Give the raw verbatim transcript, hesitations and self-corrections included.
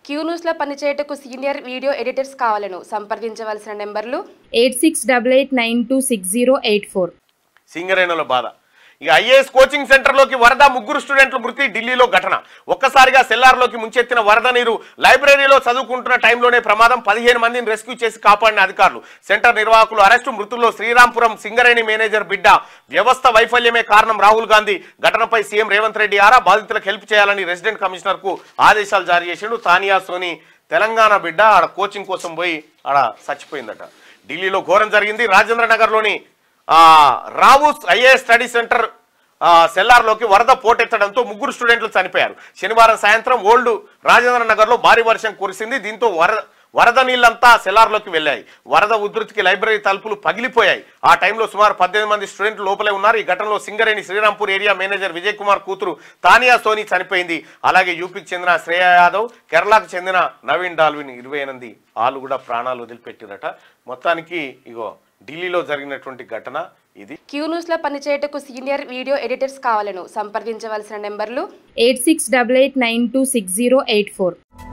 Queue news లో పనిచేయటకు senior video editors కావాలను సంప్రదించవలసిన నెంబర్లు eight six eight eight nine two six zero eight four. సింగరేణుల బాధ. ఇక ఐఏఎస్ కోచింగ్ సెంటర్లోకి వరద, ముగ్గురు స్టూడెంట్ల మృతి. ఢిల్లీలో ఘటన. ఒక్కసారిగా సెల్లార్లోకి ముంచెత్తిన వరద నీరు. లైబ్రరీలో చదువుకుంటున్న టైంలోనే ప్రమాదం. పదిహేను మందిని రెస్క్యూ చేసి కాపాడిన అధికారులు. సెంటర్ నిర్వాహకులు అరెస్టు. మృతుల్లో శ్రీరాంపురం సింగరేణి మేనేజర్ బిడ్డ. వ్యవస్థ వైఫల్యమే కారణం రాహుల్ గాంధీ. ఘటనపై సీఎం రేవంత్ రెడ్డి ఆరా. బాధితులకు హెల్ప్ చేయాలని రెసిడెంట్ కమిషనర్ కు ఆదేశాలు జారీ చేసిండు. తానియా సోని తెలంగాణ బిడ్డ ఆడ కోచింగ్ కోసం పోయి ఆడ చచ్చిపోయిందట. ఢిల్లీలో ఘోరం జరిగింది. రాజేంద్ర నగర్లోని రావుస్ ఐఏఎస్ స్టడీ సెంటర్ సెల్లార్లోకి వరద పోటెత్తడంతో ముగ్గురు స్టూడెంట్లు చనిపోయారు. శనివారం సాయంత్రం ఓల్డ్ రాజేంద్ర నగర్లో భారీ వర్షం కురిసింది. దీంతో వరద వరద నీళ్లంతా సెల్లార్లోకి వెళ్ళాయి. వరద ఉధృతికి లైబ్రరీ తలుపులు పగిలిపోయాయి. ఆ టైంలో సుమారు పద్దెనిమిది మంది స్టూడెంట్లు లోపలే ఉన్నారు. ఈ ఘటనలో సింగరేణి శ్రీరాంపూర్ ఏరియా మేనేజర్ విజయ్ కుమార్ కూతురు తానియా సోని చనిపోయింది. అలాగే యూపీకి చెందిన శ్రేయా యాదవ్, కేరళకు చెందిన నవీన్ డాల్విన్ ఇరవై ఎనిమిది వాళ్ళు కూడా ప్రాణాలు వదిలిపెట్టిరట. మొత్తానికి ఇగో ఢిల్లీలో జరిగినటువంటి ఘటన ఇది. క్యూ న్యూస్ లో పనిచేయటకు సీనియర్ వీడియో ఎడిటర్స్ కావాలను సంప్రదించవలసిన నెంబర్లు eight six eight eight nine two six zero eight four.